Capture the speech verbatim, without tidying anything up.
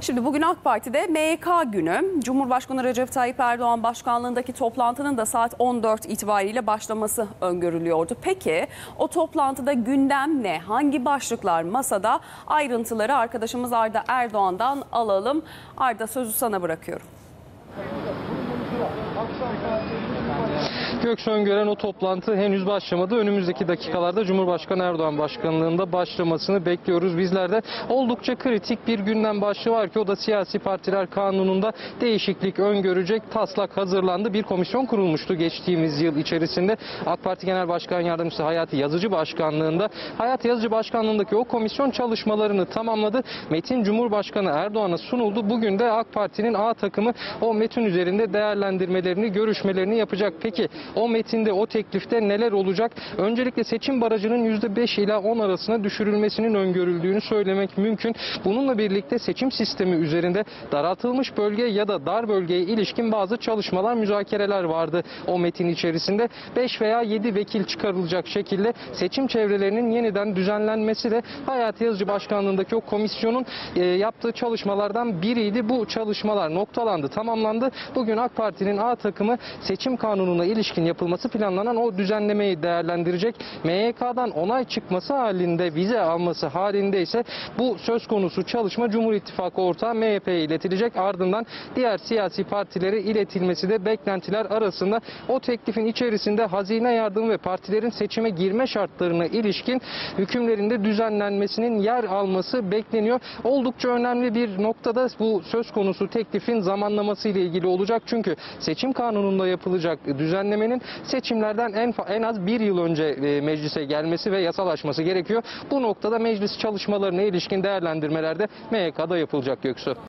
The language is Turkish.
Şimdi bugün AK Parti'de M Y K günü. Cumhurbaşkanı Recep Tayyip Erdoğan başkanlığındaki toplantının da saat on dört itibariyle başlaması öngörülüyordu. Peki o toplantıda gündem ne? Hangi başlıklar masada? Ayrıntıları arkadaşımız Arda Erdoğan'dan alalım. Arda, sözü sana bırakıyorum. Göksu, öngören o toplantı henüz başlamadı. Önümüzdeki dakikalarda Cumhurbaşkanı Erdoğan başkanlığında başlamasını bekliyoruz. Bizlerde oldukça kritik bir gündem başlığı var ki o da siyasi partiler kanununda değişiklik öngörecek taslak hazırlandı. Bir komisyon kurulmuştu geçtiğimiz yıl içerisinde. AK Parti Genel Başkan Yardımcısı Hayati Yazıcı başkanlığında. Hayati Yazıcı başkanlığındaki o komisyon çalışmalarını tamamladı. Metin Cumhurbaşkanı Erdoğan'a sunuldu. Bugün de AK Parti'nin A takımı o metin üzerinde değerlendirmelerini, görüşmelerini yapacak. Peki o metinde, o teklifte neler olacak? Öncelikle seçim barajının yüzde beş ila on arasına düşürülmesinin öngörüldüğünü söylemek mümkün. Bununla birlikte seçim sistemi üzerinde daraltılmış bölge ya da dar bölgeye ilişkin bazı çalışmalar, müzakereler vardı o metin içerisinde. beş veya yedi vekil çıkarılacak şekilde seçim çevrelerinin yeniden düzenlenmesi de Hayati Yazıcı başkanlığındaki o komisyonun e, yaptığı çalışmalardan biriydi. Bu çalışmalar noktalandı, tamamlandı. Bugün AK Parti'nin A takımı seçim kanununa ilişkin yapılması planlanan o düzenlemeyi değerlendirecek. M Y K'dan onay çıkması halinde, vize alması halinde ise bu söz konusu çalışma Cumhur İttifakı ortağı M H P'ye iletilecek. Ardından diğer siyasi partilere iletilmesi de beklentiler arasında. O teklifin içerisinde hazine yardımı ve partilerin seçime girme şartlarına ilişkin hükümlerinde düzenlenmesinin yer alması bekleniyor. Oldukça önemli bir noktada bu söz konusu teklifin zamanlaması ile ilgili olacak. Çünkü seçim kanununda yapılacak düzenlemenin seçimlerden en, en az bir yıl önce e, meclise gelmesi ve yasalaşması gerekiyor. Bu noktada meclis çalışmalarına ilişkin değerlendirmelerde M Y K'da yapılacak Göksu.